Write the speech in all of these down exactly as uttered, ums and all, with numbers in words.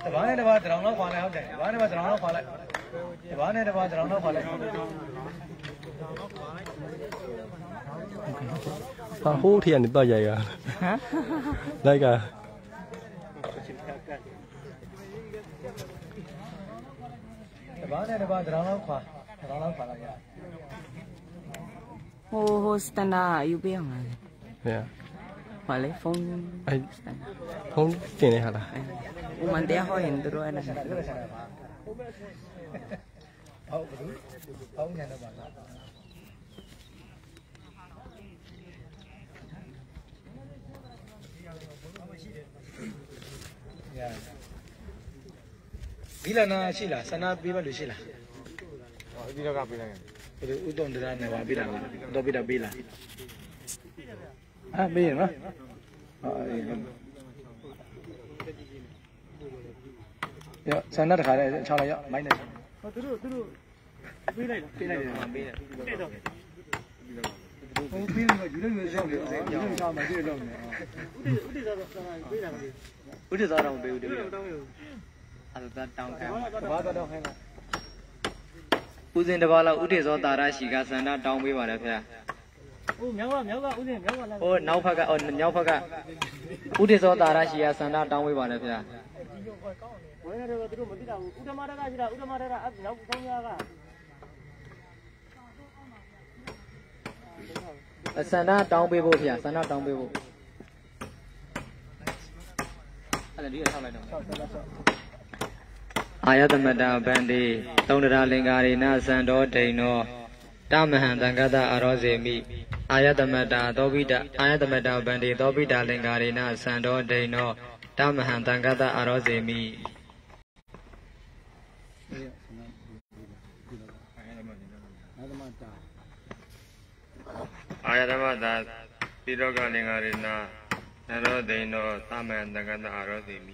တဘာနဲ့တဘာတရောင်လောက်ခွာလိုက်ဟုတ်တယ်တဘာနဲ့တဘာတရောင်လောက်ခွာလိုက်တဘာနဲ့တဘာတရောင်လောက်ခွာလိုက်ဟာဟိုးထရနေတော့ရရဟမ်လိုက်ကတဘာနဲ့တဘာတရောင်လောက်ခွာတရောင်လောက်ခွာလိုက်ရဟိုဟိုစတန်ဒါယူပေးအောင်လားဟဲ့ပါလေဖုန်းအဲဖုန်းတင်နေဟာလားဥမန်တရားဟောရင်တို့အဲ့ဒါဟုတ်ဘူးဟုတ်ညံတော့ပါလားဘီလာနာရှိလားဆန္ဒပေးပါလို့ရှိလားဟောဒီတော့ကပေးလိုက်တယ်ဥတုံတရားနဲ့ပါပေးတာလားတော့ပေးတာပေးလားအာပေးရနော်ရဆန္ဒတခါလဲချောင်းလိုက်ရမိုင်းနေဟောသူတို့သူတို့ပေးလိုက်ပေးလိုက်တယ်ပေးတယ်တဲ့တော့ဟိုပေးလို့ယူလို့ယူရောက်တယ်ယူလို့ချောင်းမှာပြည့်တော့နေဥဒိဥဒိသာတော့ပေးတာမပေးဥဒိသာတော့ပေးဦးတယ်တောင်းရအဲ့ဒါတောင်းခံဘာတော့ခိုင်းလားဦးစင်တပါးလောက်ဥဒိဇောတာရရှိကစန္ဒတောင်းပေးပါတယ်ခင်ဗျာဟိုမြောက်ကမြောက်ကဦးစင်မြောက်ကလာဟိုနောက်ဖက်ကဟိုမြောက်ဖက်ကဥဒိဇောတာရရှိကစန္ဒတောင်းပေးပါတယ်ခင်ဗျာဝိုင်းရတော့သူတို့မသိတာဘူးဥဒ္ဓမာရကရှိတာဥဒ္ဓမာရကအနောက်ဆုံးရကစန္ဒတောင်းပေးဖို့ခင်ဗျာစန္ဒတောင်းပေးဖို့အဲ့ဒါဒီထောက်လိုက်တော့အာယတမတဗန္တိသုံးတရားလင်္ကာရိနသံတော်ဒိန်နောတမဟံသံဃတအာရောဇေမိအာယတမတသောပိတအာယတမတဗန္တိသောပိတလင်္ကာရိနသံတော်ဒိန်နောတမဟံသံဃတအာရောဇေမိအာယတမတပိရောကလင်္ကာရိနသံတော်ဒိန်နောတမဟံသံဃတအာရောဇေမိ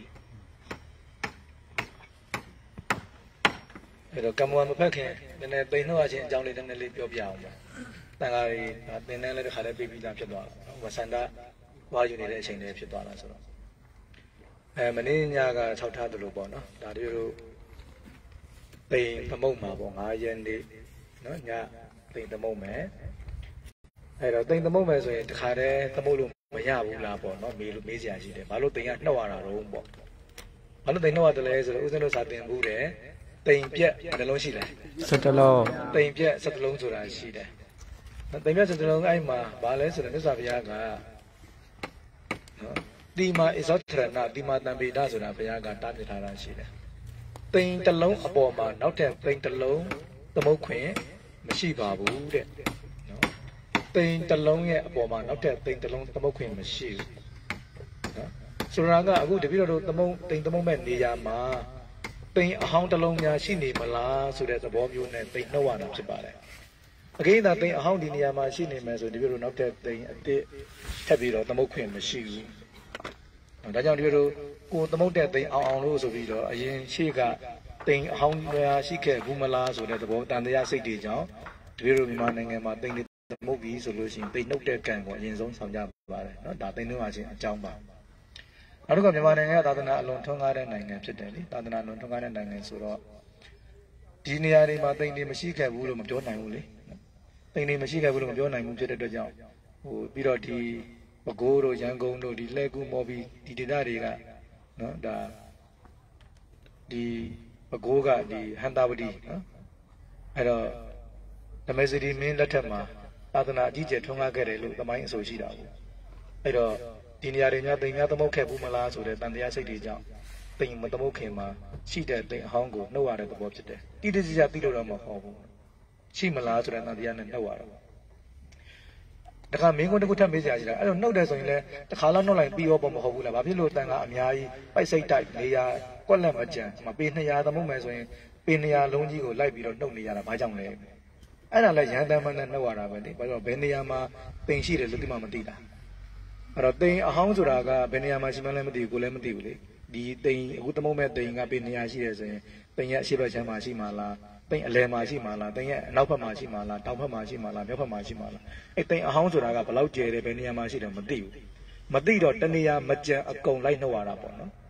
အဲ့တော့ကမ္မဝမဖက်ခင်နည်းနည်းပိန်နှုတ်အချင်းအကြောင်းလေးနည်းနည်းလေးပြောပြအောင်ပါတန်ခါးကြီးသင်တန်းလည်းတစ်ခါလည်းပြီးပြီးသားဖြစ်သွားတာဝဆန္ဒဝါယူနေတဲ့အချိန်လေးဖြစ်သွားတာဆိုတော့အဲမင်းညက၆ထားသလိုပေါ့နော်ဒါတို့တို့ပိန်သမုတ်မှာပေါ့၅ရက်နေ့နော်ညပိန်သမုတ်မယ်အဲ့တော့ပိန်သမုတ်မယ်ဆိုရင်တစ်ခါတည်းသမုတ်လို့မရဘူးလားပေါ့နော်မေးလို့မေးစရာရှိတယ်ဘာလို့ပိန်ကနှုတ်ရတာတော့ပေါ့ဘာလို့ပိန်နှုတ်ရတယ်လဲဆိုတော့ဦးဇင်းတို့စာသင်ဘူးတယ်တိမ်ပြက်နှလုံးရှိတယ်စက်တလုံးတိမ်ပြက်စက်တလုံးဆိုတာရှိတယ်တိမ်ပြက်စက်တလုံးအဲ့မှာဘာလဲဆိုတော့မြတ်စွာဘုရားကနော်ဒီမာဣဇောထရဏဒီမာတံပေဒဆိုတာဘုရားကတားမြစ်ထားတာရှိတယ်တိမ်တလုံးအပေါ်မှာနောက်ထပ်တိမ်တလုံးသမုတ်ခွင်မရှိပါဘူးတဲ့နော်တိမ်တလုံးရဲ့အပေါ်မှာနောက်ထပ်တိမ်တလုံးသမုတ်ခွင်မရှိဘူးနော်ဆိုတော့ကအခုတပည့်တော်တို့သမုတ်တိမ်သမုတ်မဲ့နေရာမှာတိမ်အဟောင်းတစ်လုံးများရှိနေမလားဆိုတဲ့သဘောမျိုးနဲ့တိမ်နှုတ်ရတာဖြစ်ပါတယ်။အကိန်းသာတိမ်အဟောင်းဒီနေရာမှာရှိနေမယ်ဆိုဒီလိုနောက်ထပ်တိမ်အတစ်ထပ်ပြီးတော့သမုတ်ခွင့်မရှိဘူး။ဒါကြောင့်ဒီလိုကိုသမုတ်တဲ့တိမ်အောင်အောင်လို့ဆိုပြီးတော့အရင်ရှေ့ကတိမ်အဟောင်းများရှိခဲ့ဘူးမလားဆိုတဲ့သဘောတန်တရားစိတ်တွေကြောင့်ဒီလိုမြန်မာနိုင်ငံမှာတိမ်သမုတ်ပြီးဆိုလို့ရှိရင်တိမ်နှုတ်တဲ့ကံကိုအရင်ဆုံးဆောင်ကြပါတယ်နော်ဒါတိမ်နှုတ်ရခြင်းအကြောင်းပါနောက်တစ်ခါမြန်မာနိုင်ငံကသာသနာအလွန်ထွန်းကားတဲ့နိုင်ငံဖြစ်တယ်လေသာသနာအလွန်ထွန်းကားတဲ့နိုင်ငံဆိုတော့ဒီနေရာတွေမှာတိမ်တွေမရှိခဲ့ဘူးလို့မပြောနိုင်ဘူးလေတိမ်တွေမရှိခဲ့ဘူးလို့မပြောနိုင်ဘူးဖြစ်တဲ့အတွက်ကြောင့်ဟိုပြီးတော့ဒီပဲခူးတို့ရန်ကုန်တို့ဒီလှည့်ကူးမော်ဘီဒီဒေသတွေကနော်ဒါဒီပဲခူးကဒီဟန်တာဝတီနော်အဲ့တော့ဓမ္မစရီမင်းလက်ထက်မှာသာသနာအကြီးကျယ်ထွန်းကားခဲ့တယ်လို့သမိုင်းအဆိုရှိတာပေါ့အဲ့တော့ဒီနေရာတွေများတိမ်များသမုတ်ခဲ့ဘူးမလားဆိုတဲ့တန်တရားစိတ်တွေကြောင့်တိမ်မသမုတ်ခင်မှာရှိတဲ့တိမ်အဟောင်းကိုနှုတ်ရတဲ့သဘောဖြစ်တယ်။တိတိကျကျသိလို့တော့မဟုတ်ဘူး။ရှိမလားဆိုတဲ့တန်တရားနဲ့နှုတ်ရတော့။ဒါကမင်းကွန်းတစ်ခုထပ်မေးစရာရှိတာအဲ့တော့နှုတ်တယ်ဆိုရင်လည်းတစ်ခါလောက်နှုတ်လိုက်ပြီးရောပေါ့မဟုတ်ဘူးလား။ဘာဖြစ်လို့တန်ကအများကြီးပိုက်စိတ်တိုက်နေရကွက်လက်မကြံမပေနှစ်ရာသမုတ်မယ်ဆိုရင်ပေနှစ်ရာလုံးကြီးကိုလိုက်ပြီးတော့နှုတ်နေရတာဘာကြောင့်လဲ။အဲ့ဒါလည်းရန်တမ်းမှနဲ့နှုတ်ရတာပဲလေ။ဘာလို့ဘယ်နေရာမှာတိမ်ရှိတယ်လို့ဒီမှမသိတာ။အဲ့တော့တိမ်အဟောင်းဆိုတာကဘယ်နေရာမှာရှိမှလည်းမသိဘူးကိုလည်းမသိဘူးလေဒီတိမ်အခုသမုတ်မဲ့တိမ်ကပေနေရာရှိတယ်ဆိုရင်တိမ်ရဲ့အရှိဘက်ချမ်းမှာရှိမှလားတိမ်အလယ်မှာရှိမှလားတိမ်ရဲ့အနောက်ဘက်မှာရှိမှလားတောင်ဘက်မှာရှိမှလားမြောက်ဘက်မှာရှိမှလားအဲ့တိမ်အဟောင်းဆိုတာကဘယ်လောက်ကျယ်တယ်ဘယ်နေရာမှာရှိတယ်မသိဘူးမသိတော့တနေရာမကြံအကုန်လိုက်နှုတ်ရတာပေါ့နော်ဒါ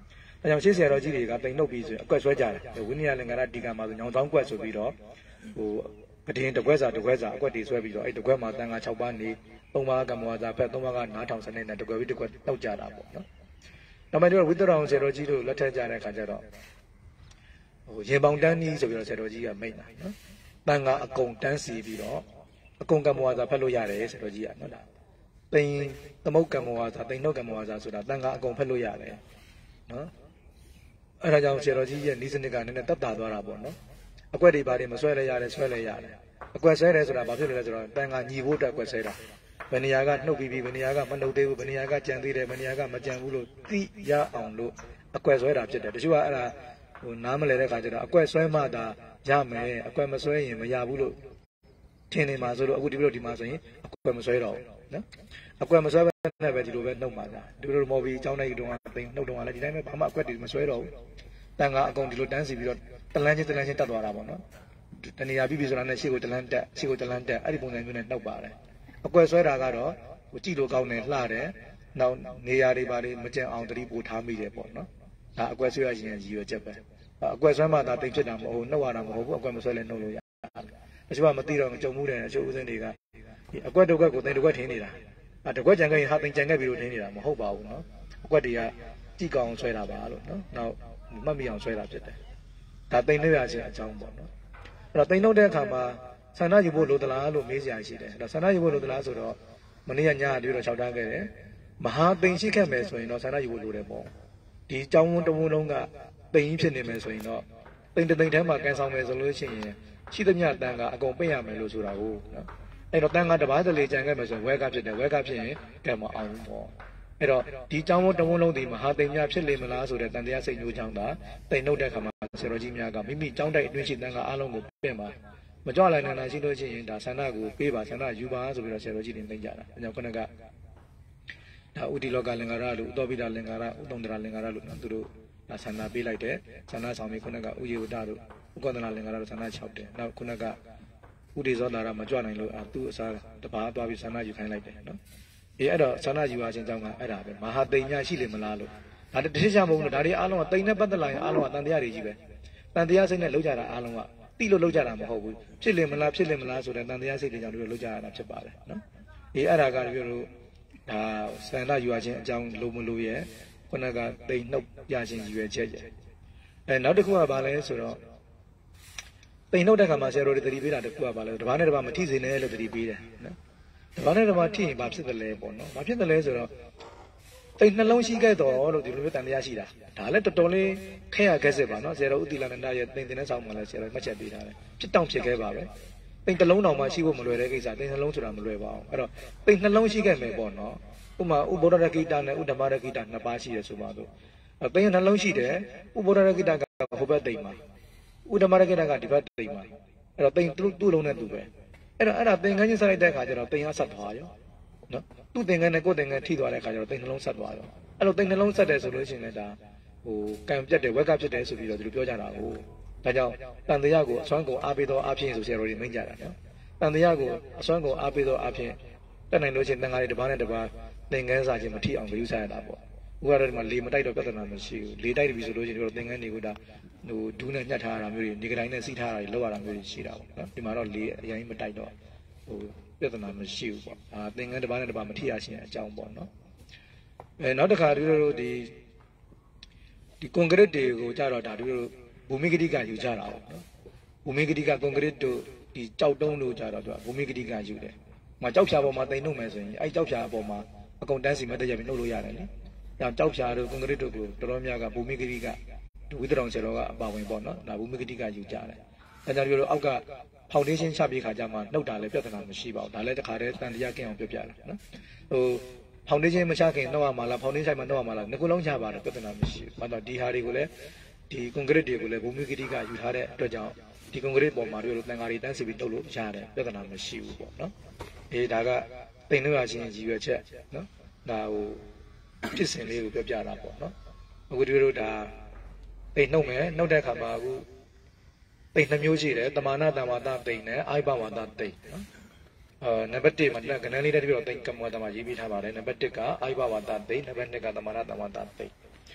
ဒါကြောင့်ရှေ့ဆရာတော်ကြီးတွေကတိမ်နှုတ်ပြီးဆိုရင်အကွက်ဆွဲကြတယ်ဝိနည်းလင်္ကာရဒီကမှာဆိုညောင်ဆောင်ကွက်ဆိုပြီးတော့ဟိုပဒင်းတကွက်စာတကွက်စာအကွက်တွေဆွဲပြီးတော့အဲ့တကွက်မှာတန်ခါ၆ပါးနေသုံးပါးကမ္မဝါစာဖက်သုံးပါးကနားထောင်စနစ်နဲ့တကွက်ပြီးတကွက်တောက်ကြတာပေါ့နော်နောက်မှဒီဝိတ္တရောင်ဆရာတော်ကြီးတို့လက်ထက်ကြတဲ့ခါကျတော့ဟိုရေပေါင်တန်းကြီးဆိုပြီးတော့ဆရာတော်ကြီးကမိတ်တာနော်တန်ခါအကုန်တန်းစီပြီးတော့အကုန်ကမ္မဝါစာဖက်လို့ရတယ်ဆရာတော်ကြီးကနော်ဒါတိန်သမုတ်ကမ္မဝါစာတိန်နှုတ်ကမ္မဝါစာဆိုတာတန်ခါအကုန်ဖက်လို့ရတယ်နော်အဲ့ဒါကြောင့်ဆရာတော်ကြီးရဲ့ဤစနစ်ကနည်းနည်းတက်တာသွားတာပေါ့နော်အကွက်တွေဘာတွေမဆွဲလဲရတယ်ဆွဲလဲရတယ်အကွက်ဆွဲတယ်ဆိုတာဘာဖြစ်လို့လဲဆိုတော့တန်ခါညီဖို့အတွက်အကွက်ဆွဲတာဘယ်နေရာကနှုတ်ပြီးပြီးဘယ်နေရာကမနှုတ်သေးဘူးဘယ်နေရာကကြံသေးတယ်ဘယ်နေရာကမကြံဘူးလို့သိရအောင်လို့အကွက်ဆွဲတာဖြစ်တယ်တချို့ကအဲ့ဒါဟိုနားမလဲတဲ့ခါကျတော့အကွက်ဆွဲမှသာရမယ်အကွက်မဆွဲရင်မရဘူးလို့ထင်နေမှာဆိုလို့အခုဒီလိုဒီမှာဆိုရင်အကွက်မဆွဲတော့ဘူးနော်အကွက်မဆွဲဘဲနဲ့ပဲဒီလိုပဲနှုတ်မှာသာဒီလိုမော်ဘီအကြောင်းလိုက်တုန်းကသိနှုတ်တုန်းကလည်းဒီတိုင်းပဲဘာမှအကွက်တွေမဆွဲတော့ဘူးတန်ခါအကုန်ဒီလိုတန်းစီပြီးတော့တလန်းချင်းတလန်းချင်းတက်သွားတာပေါ့နော်တနေရာပြီးပြီဆိုတာနဲ့ရှေ့ကိုတလန်းတက်ရှေ့ကိုတလန်းတက်အဲ့ဒီပုံစံမျိုးနဲ့နှုတ်ပါတယ်အကွက်ဆွဲတာကတော့ဟိုကြည့်လို့ကောင်းတယ်လှတယ်နောက်နေရာတွေပါတွေမကျန်အောင်တတိပို့ထားမိတယ်ပေါ့နော်ဒါအကွက်ဆွဲရရင်ရည်ရွယ်ချက်ပဲအကွက်ဆွဲမှသာတိတ်ဖြစ်တာမဟုတ်နှုတ်ရတာမဟုတ်ဘူးအကွက်မဆွဲလဲနှုတ်လို့ရတယ်တချို့ကမသိတော့ကြုံမှုတယ်အချို့ဦးစင်းတွေကဒီအကွက်တစ်ကွက်ကိုတိတ်တစ်ကွက်ထင်းနေတာအဲတစ်ကွက်ကြံခဲ့ရင်ဟာတိတ်ကြံခဲ့ပြီးလို့ထင်းနေတာမဟုတ်ပါဘူးနော်အကွက်တွေကကြည့်ကောင်းဆွဲတာပါလို့နော်နောက်မှတ်မိအောင်ဆွဲတာဖြစ်တယ်ဒါတိတ်နှုတ်ရခြင်းအကြောင်းပေါ့နော်အဲ့တော့တိတ်နှုတ်တဲ့အခါမှာဆန္ဒယူဖို့လိုသလားလို့မေးစရာရှိတယ်အဲ့တော့ဆန္ဒယူဖို့လိုသလားဆိုတော့မနေ့ကညအတူတော့ခြောက်ထားခဲ့တယ်မဟာသိမ်ရှိခဲ့မယ်ဆိုရင်တော့ဆန္ဒယူဖို့လိုတယ်ပေါ့ဒီအကြောင်းတဝန်းလုံးကသိမ်ဖြစ်နေမယ်ဆိုရင်တော့သိမ်တိမ်ထဲမှာကန်ဆောင်မယ်ဆိုလို့ရှိရင်ရှိသမျှတန်ကအကုန်ပိတ်ရမယ်လို့ဆိုတာကိုနော်အဲ့တော့တန်ကတပါးတလေကြံခဲ့မယ်ဆိုရင်ဝဲကဖြစ်တယ်ဝဲကဖြစ်ရင်ကဲမအောင်ဘူးပေါ့အဲ့တော့ဒီအကြောင်းတဝန်းလုံးဒီမဟာသိမ်များဖြစ်လေမလားဆိုတဲ့တန်တရားစိတ်ညှိုးချောင်းတာသိမ်နှုတ်တဲ့ခါမှာဆရာတော်ကြီးများကမိမိကြောင်းတိုက်အတွင်းရှိတန်ကအားလုံးကိုပြင်ပါမကြွလိုက်နိုင်တာရှိလို့ရှိရင်ဒါဆန္ဒကိုပေးပါဆန္ဒယူပါဆိုပြီးတော့ဆရာတော်ကြီးတွေနှိမ့်ကြတာအဲကြောင့်ခုနကဒါဥတီလောကလင်္ကာရလို့ဥတောပိတလင်္ကာရဥတုံတရာလင်္ကာရလို့သူတို့ဒါဆန္ဒပေးလိုက်တယ်ဆန္ဒဆောင်ပြီးခုနကဥယေဝတတို့ဥက္ကန္တလင်္ကာရတို့ဆန္ဒ၆တယ်နောက်ခုနကဥဒေဇောတာရမကြွနိုင်လို့သူ့အစားတပါးသွားပြီးဆန္ဒယူခိုင်းလိုက်တယ်နော်အေးအဲ့တော့ဆန္ဒယူရခြင်းကြောင့်ကအဲ့ဒါပဲမဟာသိမ်ညာရှိလေမလားလို့ဒါတတိချမဟုတ်ဘူးဒါတွေအားလုံးကသိမ်နဲ့ပတ်သက်လာရင်အားလုံးကတန်တရားတွေကြီးပဲတန်တရားစိတ်နဲ့လောက်ကြတာအားလုံးကတိလို့လောက်ကြတာမဟုတ်ဘူးဖြစ်လေမလားဖြစ်လေမလားဆိုတဲ့တန်တရားစိတ်တွေကြောင့်တို့လောက်ကြရတာဖြစ်ပါတယ်နော်အေးအဲ့ဒါကတို့တို့ဒါဆန္ဒယူရခြင်းအကြောင်းလိုမလိုရဲ့ခုနကတိမ်နှုတ်ရခြင်းရွယ်ချက်ရဲ့အဲနောက်တစ်ခုကဘာလဲဆိုတော့တိမ်နှုတ်တဲ့ခါမှာဆရာတော်တွေတတိပေးတာတစ်ခုကဘာလဲတပားနဲ့တပားမထိစေနဲ့လို့တတိပေးတယ်နော်တပားနဲ့တပားထိရင်ဘာဖြစ်တယ်လဲပေါ့နော်ဘာဖြစ်တယ်လဲဆိုတော့တိမ်နှလုံးရှိခဲ့တော့လို့ဒီလိုမျိုးတန်တရားရှိတာဒါလည်းတော်တော်လေးခဲရခဲစစ်ပါနော်ဆရာတော်ဥတီလာနန္ဒရဲ့တိမ်တင်တဲ့ဆောင်မှာလည်းဆရာတော်မှတ်ချက်ပေးထားတယ်ဖြစ်တောင့်ဖြစ်ခဲ့ပါပဲတိမ်တစ်လုံးတောင်မှရှိဖို့မလွယ်တဲ့ကိစ္စတိမ်နှလုံးဆိုတာမလွယ်ပါဘူးအဲ့တော့တိမ်နှလုံးရှိခဲ့မယ်ပေါ့နော်ဥမာဥဘောဓရကိတနဲ့ဥဓမ္မရကိတနှစ်ပါးရှိတယ်ဆိုပါတော့တိမ်နှလုံးရှိတယ်ဥဘောဓရကိတကဟိုဘက်တိမ်မှာဥဓမ္မရကိတကဒီဘက်တိမ်မှာအဲ့တော့တိမ်သူ့လုံးနဲ့သူပဲအဲ့တော့အဲ့ဒါသင်္ကန်းချင်းဆက်လိုက်တဲ့အခါကျတော့တိမ်ကဆက်သွားရောနော်သူ့သင်္ကန်းနဲ့ကိုယ်သင်္ကန်းထိသွားတဲ့အခါကျတော့တိမ်နှလုံးဆက်သွားရောအဲ့လိုတိမ်နှလုံးဆက်တယ်ဆိုလို့ရှိရင်လည်းဒါဟိုကံပြတ်တယ်ဝက်ကပြတ်တယ်ဆိုပြီးတော့ဒီလိုပြောကြတာကိုဒါကြောင့်တန်တရားကိုအစွမ်းကုန်အားပေးသောအဖြစ်ဆိုဆရာတော်တွေမိန့်ကြတာနော်တန်တရားကိုအစွမ်းကုန်အားပေးသောအဖြစ်တက်နိုင်လို့ရှိရင်တန်ဃာတွေတစ်ပါးနဲ့တစ်ပါးသင်္ကန်းစာချင်းမထိအောင်ဂရုစိုက်ရတာပေါ့ဥပဒေမှာလေမတိုက်တော့ပြဿနာမရှိဘူးလေတိုက်ပြီဆိုလို့ရှိရင်တို့သင်္ကန်းတွေကိုဒါဟိုဒူးနဲ့ညှက်ထားရတာမျိုးတွေဒီကတိုင်းနဲ့စီးထားတာတွေလောက်ရတာမျိုးတွေရှိတာပေါ့နော်ဒီမှာတော့လေအရင်မတိုက်တော့ဟိုပြဿနာမရှိဘူးပေါ့အာသင်္ကန်းတစ်ပါးနဲ့တစ်ပါးမထိရခြင်းအကြောင်းပေါ့နော်အဲနောက်တစ်ခါတို့တို့ဒီဒီကွန်ကရစ်တွေကိုကြတော့ဒါတို့ဘူမိဂတိကယူကြတာပေါ့နော်ဘူမိဂတိကကွန်ကရစ်တို့ဒီကြောက်တုံးတို့ကြတော့သူကဘူမိဂတိကယူတယ်မကြောက်ဖြာပေါ်မှာတိမ်နှုတ်မယ်ဆိုရင်အဲကြောက်ဖြာအပေါ်မှာအကုန်တန်းစီမတက်ရပြီးနှုတ်လို့ရတယ်လေ။ကြောက်ကြောက်ဖြာတို့ကွန်ကရစ်တို့ကိုတော်တော်များကဘူမိဂတိကဝိသရောင်ဆရာတော်ကအပါဝင်ပေါ့နော်ဒါဘူမိဂတိကယူကြတယ်။အဲကြောင့်တို့အောက်ကဖောင်ဒေးရှင်းချပြီးခါကျမှနှုတ်တာလည်းပြဿနာမရှိပါဘူးဒါလည်းတခါတည်းတန်တရားကင်းအောင်ပြောပြတာနော်ဟိုဖောင်ဒေးရှင်းမချခင်နှုတ်ရမှာလားဖောင်ဒေးရှင်းမှာနှုတ်ရမှာလားငကုလုံးချပါတယ်ပြဿနာမရှိဘူး။ဘာလို့ဒီဟာတွေကိုလည်းဒီကွန်ကရစ်တွေကိုလည်းဘူမိဂတိကယူထားတဲ့အတွက်ကြောင့်ဒီကွန်ကရစ်ပေါ်မှာတို့တန်ဃာတွေတန်းစီပြီးနှုတ်လို့ရတယ်ပြဿနာမရှိဘူးပေါ့နော်အေးဒါကတိမ်နှုတ်ရခြင်းရည်ရွယ်ချက်နော်ဒါဟိုဖြစ်စဉ်လေးကိုပြောပြတာပေါ့နော်အခုတို့ဒါတိမ်နှုတ်မယ်နှုတ်တဲ့ခါမှာအခုတိမ်နှမျိုးရှိတယ်တမာနာတမာတာတိမ်နဲ့အိုက်ပဝါဒတိမ်နော်အာနံပါတ်တစ်မှာကဏ္ဍလေးတက်ပြီးတော့တိမ်ကမ္မဝါဒမှာရေးပြီးထားပါတယ်နံပါတ်တစ်ကအိုက်ပဝါဒတိမ်နံပါတ်နှစ်ကတမာနာတမာတာတိမ်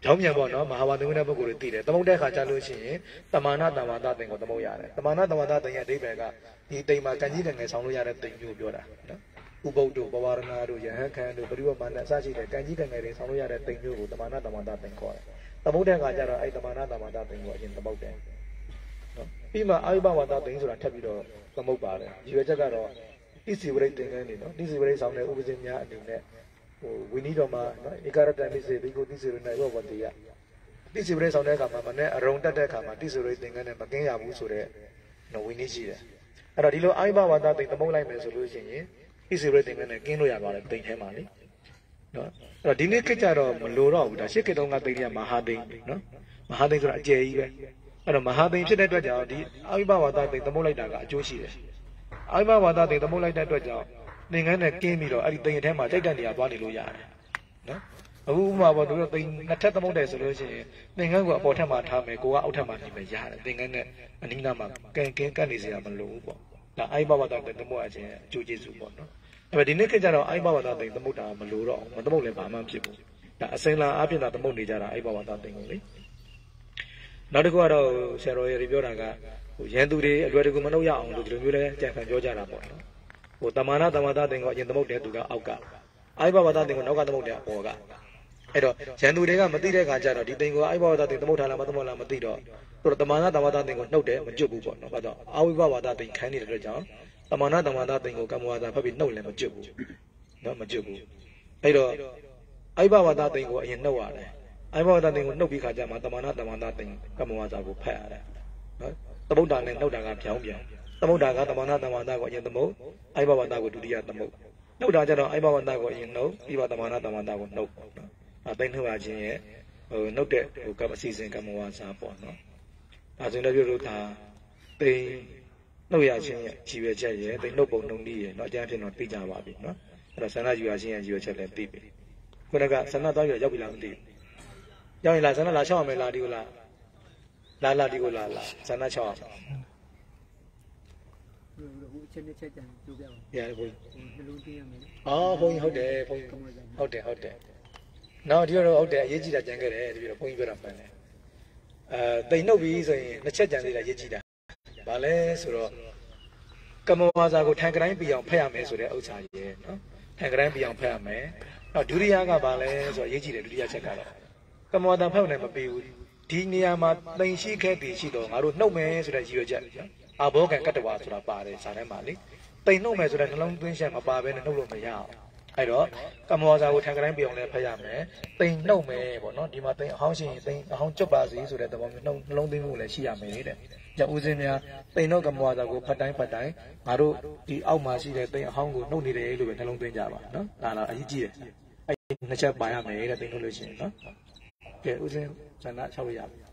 ကြောင်းမြန်ပေါ့နော်မဟာဝါသင်္ကန်းပုဂ္ဂိုလ်တွေသိတယ်သမုတ်တဲ့ခါကြလို့ရှိရင်တမာနတမာဒသင်ကိုသမုတ်ရတယ်တမာနတမာဒသင်ရဲ့အဓိပ္ပာယ်ကဒီတိမ်မှာကံကြီးကံငယ်ဆောင်လို့ရတဲ့တိမ်မျိုးပြောတာနော်ဥပုဒ်တို့ဘဝရဏတို့ယဟန်ခန်တို့ပရိဝမာနအစရှိတဲ့ကံကြီးကံငယ်တွေဆောင်လို့ရတဲ့တိမ်မျိုးကိုတမာနတမာဒသင်ခေါ်တယ်သမုတ်တဲ့ခါကျတော့အဲ့တမာနတမာဒသင်ကိုအရင်သမုတ်တယ်နော်ပြီးမှအာယုဘဝဒသင်ဆိုတာထပ်ပြီးတော့သမုတ်ပါတယ်ဒီရွယ်ချက်ကတော့တိစီဝရိတ်သင်္ကန်းနေနော်တိစီဝရိတ်ဆောင်တဲ့ဥပဇင်းများအနေနဲ့ဟိုဝိနည်းတော်မှာနော်ဧကရတမိစေဒီကိုတိစီဝရိတ်နိုင်ဘောဝတ္တိယတိစီဝရိတ်ဆောင်တဲ့အခါမှာမနဲ့အရုံတက်တဲ့အခါမှာတိစီဝရိတ်သင်္ကန်းနဲ့မကင်းရဘူးဆိုတော့နော်ဝိနည်းရှိတယ်အဲ့တော့ဒီလိုအာယုဘဝဒသင်သမုတ်လိုက်မယ်ဆိုလို့ရှိရင်တိစီဝရိတ်သင်္ကန်းနဲ့ကင်းလို့ရပါတယ်တိမ်ထဲမှာလေနော်အဲ့တော့ဒီနေ့ခေတ်ကြတော့မလိုတော့ဘူးဒါရှစ်ခေတ်တုန်းကတိမ်ရမဟာတိမ်နော်မဟာတိမ်ဆိုတာအကျယ်ကြီးပဲအဲ့တော့မဟာတိမ်ဖြစ်တဲ့အတွက်ကြောင့်ဒီအာယုဘဝဒသင်သမုတ်လိုက်တာကအကျိုးရှိတယ်အာယုဘဝဒသင်သမုတ်လိုက်တဲ့အတွက်ကြောင့်သင်္ကန်းနဲ့ကင်းပြီးတော့အဲ့ဒီတိမ်ထဲမှာတိုက်တက်နေရသွားနေလို့ရတယ်နော်အခုဥမာပေါ့တို့တိမ်နှစ်ထပ်သမုတ်တယ်ဆိုလို့ရှိရင်သင်္ကန်းကိုအပေါ်ထက်မှာထားမယ်ကိုကအောက်ထက်မှာနေမယ်ရတယ်သင်္ကန်းနဲ့အနိမ့်နာမှာကင်ကင်းကတ်နေစရာမလိုဘူးပေါ့ဒါအာယုဘဝဒသင်သမုတ်အခြင်းအကျိုးကျေးဇူးပေါ့နော်အဲ့ဒီနေ့ခေတ်ကျတော့အာယုဘဝဒသင်သမုတ်တာမလိုတော့မသမုတ်လည်းဘာမှဖြစ်ဘူးဒါအစင်လာအပြင်သာသမုတ်နေကြတာအာယုဘဝဒသင်ကိုလေနောက်တစ်ခုကတော့ဆရာတော်ရေပြောတာကဟိုရန်သူတွေအလွယ်တကူမနှုတ်ရအောင်လို့ဒီလိုမျိုးလဲကြံဖန်ပြောကြတာပေါ့နော်ဟိုတမာနတမာဒသင်ကိုအရင်သမုတ်တယ်သူကအောက်ကအာယုဘဝဒသင်ကိုနောက်ကသမုတ်တယ်အပေါ်ကအဲ့တော့ရန်သူတွေကမသိတဲ့ခါကျတော့ဒီသင်ကိုအာယုဘဝဒသင်သမုတ်ထားလားမသမုတ်လားမသိတော့သူတို့တမာနတမာဒသင်ကိုနှုတ်တယ်မကျွတ်ဘူးပေါ့နော်ဘာကြောင့်အာယုဘဝဒသင်ခိုင်းနေတဲ့အတွက်ကြောင့်တမာနတမာဒသင်ကိုကမ္မဝါဒဖတ်ပြီးနှုတ်လည်းမကျွတ်ဘူးနော်မကျွတ်ဘူးအဲ့တော့အာယုဘဝဒသင်ကိုအရင်နှုတ်ရတယ်အာယုဘဝဒသင်ကိုနှုတ်ပြီးခါကျမှတမာနတမာဒသင်ကမ္မဝါဒကိုဖတ်ရတယ်နော်သမုတ်တာနဲ့နှုတ်တာကပြောင်းပြောင်းသမုတ်တာကတမာနတမာဒကိုအရင်သမုတ်အာယုဘဝဒကိုဒုတိယသမုတ်နှုတ်တာကျတော့အာယုဘဝဒကိုအရင်နှုတ်ပြီးတော့တမာနတမာဒကိုနှုတ်နော်အဲသိနှုတ်ရခြင်းရဲ့ဟိုနှုတ်တဲ့ဟိုကမ္မစီစဉ်ကမ္မဝါစာပေါ့နော်ဒါဆိုရင်လည်းပြောလို့ဒါသိနှုတ်ရခြင်းရဲ့ကြည်ရွယ်ချက်ရဲ့သိနှုတ်ပုံနှုတ်နည်းရဲ့เนาะအကျဉ်းဖြစ်တော့သိကြပါပြီเนาะအဲ့တော့ဆန္ဒယူရခြင်းရဲ့ကြည်ရွယ်ချက်လည်းသိပြီခုနကဆန္ဒသွားရရောက်ပြီလားမသိဘူးရောက်ရင်လားဆန္ဒလာချောက်ရမယ်လားဒီကိုလားလာလာဒီကိုလာလာဆန္ဒချောက်ရမယ်ဘူးချက်နဲ့ချက်ကြံကြိုးပြပါ။ရတယ်ဘုန်းကြီး။နှလုံးသွင်းရမယ်။အော်ဘုန်းကြီးဟုတ်တယ်ဘုန်းကြီးဟုတ်တယ်ဟုတ်တယ်။နောက်ဒီတော့ဟုတ်တယ်အရေးကြီးတာကြံခဲ့တယ်ဒီပြီးတော့ဘုန်းကြီးပြောတာမှန်တယ်။အဲတိမ်နှုတ်ပြီးဆိုရင်နှစ်ချက်ကြံသေးတာရေးကြည့်တာ။ဘာလဲဆိုတော့ကမ္မဝါစာကိုထံကတိုင်းပြအောင်ဖတ်ရမယ်ဆိုတဲ့ဥစ္စာကြီးနော်။ထံကတိုင်းပြအောင်ဖတ်ရမယ်။နောက်ဒုတိယကဘာလဲဆိုတော့ရေးကြည့်တယ်ဒုတိယချက်ကတော့ကမ္မဝါစာဖတ်နိုင်မပြီးဘူး။ဒီနေရာမှာတိမ်ရှိခဲ့တည်ရှိတော့ငါတို့နှုတ်မယ်ဆိုတဲ့ရည်ရွယ်ချက်နော်။အာဘောကံကတ္တဝါဆိုတာပါတယ်စာထဲမှာလေတိမ်နှုတ်မယ်ဆိုတဲ့နှလုံးသွင်းချက်မပါဘဲနဲ့နှုတ်လို့မရအောင်အဲ့တော့ကမ္မဝါစာကိုထံကတိုင်းပြောင်းလဲဖတ်ရမယ်တိမ်နှုတ်မယ်ပေါ့နော်ဒီမှာတိမ်အဟောင်းရှိရင်တိမ်အဟောင်းကျွတ်ပါစေဆိုတဲ့သဘောမျိုးနှလုံးသွင်းမှုလည်းရှိရမယ်တဲ့ကြောင့်ဦးစင်းများတိမ်နှုတ်ကမ္မဝါစာကိုဖတ်တိုင်းဖတ်တိုင်းငါတို့ဒီအောက်မှာရှိတဲ့တိမ်အဟောင်းကိုနှုတ်နေတယ်လို့ပဲနှလုံးသွင်းကြပါနော်ဒါတော့အရေးကြီးတယ်အဲ့နှစ်ချက်ပါရမယ်တဲ့တိမ်နှုတ်လို့ရှိရင်နော်ကဲဦးစင်းဇဏ၆လို့ရပြီ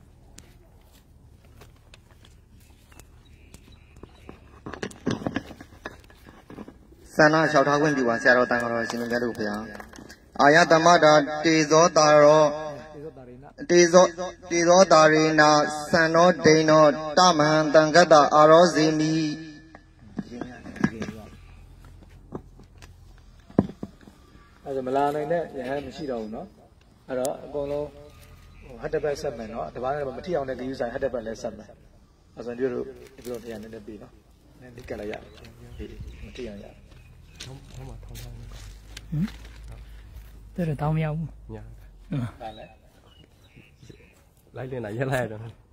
ဆန္ဒလျှောက်ထားခွင့်ပြုပါဆရာတော်တန်ခါတော်ရှင်မြတ်တို့ဗျာအာယတမတာတေဇောတာရောတေဇောတေဇောတာရိနာသံတော်ဒိန်တော်တမဟံတံဂတ္တအာရောဇိမိအဲ့ဒါမလာနိုင်တဲ့ယဟန်မရှိတော့ဘူးเนาะအဲ့တော့အကုန်လုံးဟတ်တပတ်ဆက်မယ်เนาะတပားလည်းမထီအောင်တဲ့ဒီယူဆိုင်ဟတ်တပတ်လည်းဆက်မယ်အဲ့ဆိုတို့တို့ဒီလိုတရားနဲ့ပြီးเนาะနည်းနည်းကလည်းရမထီအောင်ရဟောမှာထောင်းထောင်းဟမ်တဲ့တောင်းမရဘူးညာဒါလည်းလိုက်လင်းလာရက်လိုက်ရတော့